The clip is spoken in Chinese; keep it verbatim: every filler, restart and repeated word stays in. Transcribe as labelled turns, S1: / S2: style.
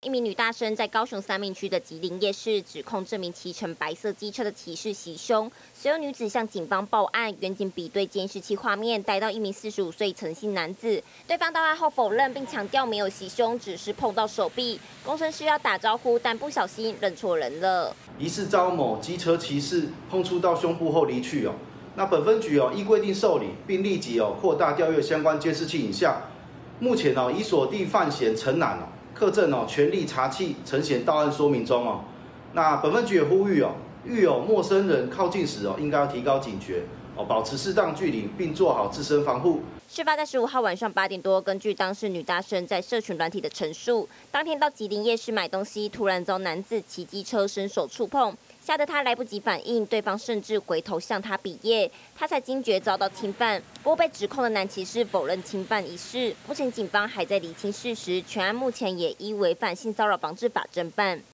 S1: 一名女大生在高雄三民区的吉林夜市指控这名骑乘白色机车的骑士袭胸，随后女子向警方报案，远警比对监视器画面，逮到一名四十五岁陈姓男子，对方到案后否认，并强调没有袭胸，只是碰到手臂。工程师要打招呼，但不小心认错人了。
S2: 疑似遭某机车骑士碰触到胸部后离去哦。那本分局哦依规定受理，并立即哦扩大调阅相关监视器影像。目前哦已锁定犯嫌陈男哦，课证哦全力查缉陈嫌到案说明中哦。那本分局也呼吁哦，遇有陌生人靠近时哦，应该要提高警觉哦，保持适当距离，并做好自身防护。
S1: 事发在十五号晚上八点多，根据当事女大生在社群软体的陈述，当天到吉林夜市买东西，突然遭男子骑机车伸手触碰，吓得她来不及反应，对方甚至回头向她比耶，她才惊觉遭到侵犯。不过被指控的男骑士否认侵犯一事，目前警方还在厘清事实，全案目前也依违反性骚扰防治法侦办。